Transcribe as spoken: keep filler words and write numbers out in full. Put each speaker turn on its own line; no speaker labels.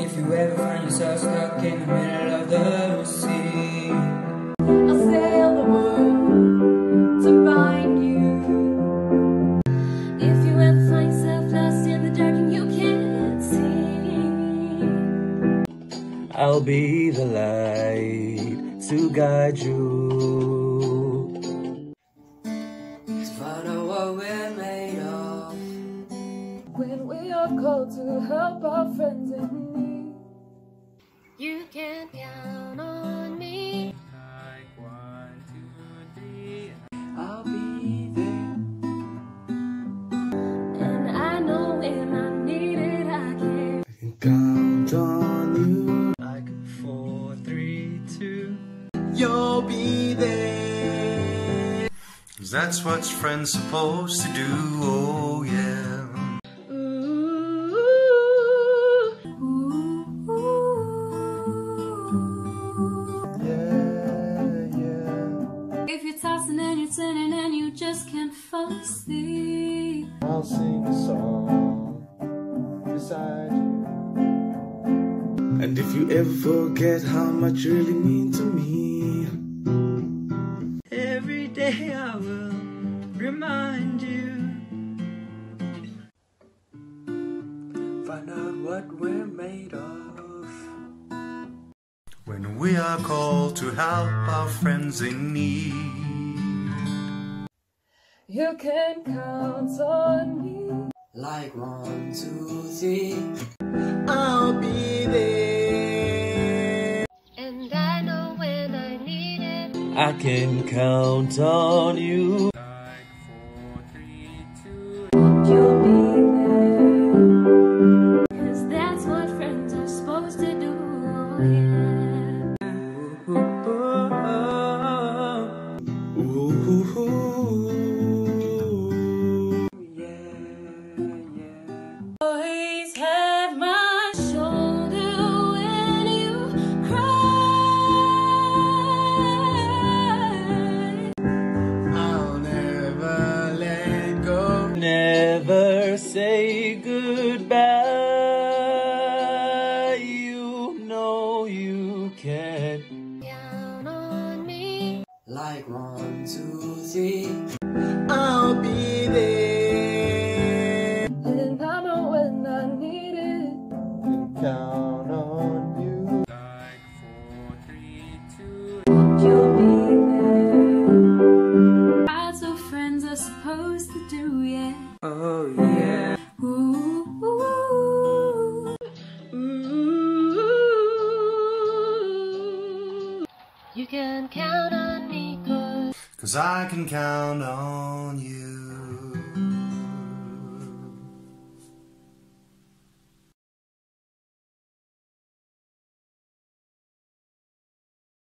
If you ever find yourself stuck in the middle of the sea,
I'll sail the world to find you. If you ever find yourself lost in the dark and you can't see,
I'll be the light to guide you.
find out what we're made of.
when we are called to help our friends in need, you can count on me.
Like one, two, three,
I'll be there.
And I know when I need it, I can.
I can count on you. Like four, three, two.
You'll be there.
'Cause that's what friends supposed to do. Oh yeah.
If you're tossing and you're turning and you just can't fall asleep,
I'll sing a song beside you. And if you ever forget how much you really mean to me,
Every day I will remind you. Find out what we're made of.
when we are called to help our friends in need,
you can count on me.
Like one, two, three. I'll be there.
And I know when I need it.
I can count on you.
You'll be there. 'Cause that's what friends are supposed to do. Oh, yeah.
Ooh,
Always have my shoulder when you cry.
I'll never let go.
never say goodbye. You know you can.
Count on me.
Like one, two, three. I'll be there.
And I know when I need it.
Count on you.
You'll be there. That's what friends are supposed to do, yeah.
Oh yeah.
Ooh, ooh, ooh. You can count on me, 'cause
'Cause I can count on you.